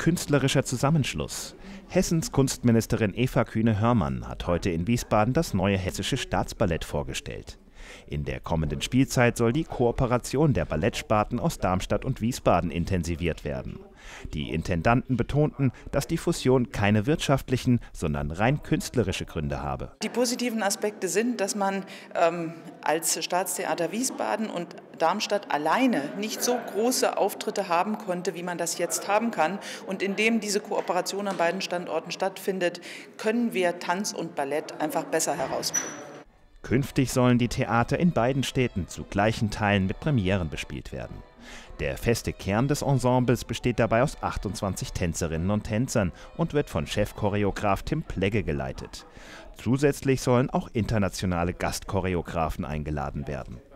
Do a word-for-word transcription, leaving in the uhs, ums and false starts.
künstlerischer Zusammenschluss. Hessens Kunstministerin Eva Kühne-Hörmann hat heute in Wiesbaden das neue Hessische Staatsballett vorgestellt. In der kommenden Spielzeit soll die Kooperation der Ballettsparten aus Darmstadt und Wiesbaden intensiviert werden. Die Intendanten betonten, dass die Fusion keine wirtschaftlichen, sondern rein künstlerische Gründe habe. Die positiven Aspekte sind, dass man ähm, als Staatstheater Wiesbaden und Darmstadt alleine nicht so große Auftritte haben konnte, wie man das jetzt haben kann. Und indem diese Kooperation an beiden Standorten stattfindet, können wir Tanz und Ballett einfach besser herausbringen. Künftig sollen die Theater in beiden Städten zu gleichen Teilen mit Premieren bespielt werden. Der feste Kern des Ensembles besteht dabei aus achtundzwanzig Tänzerinnen und Tänzern und wird von Chefchoreograf Tim Plegge geleitet. Zusätzlich sollen auch internationale Gastchoreografen eingeladen werden.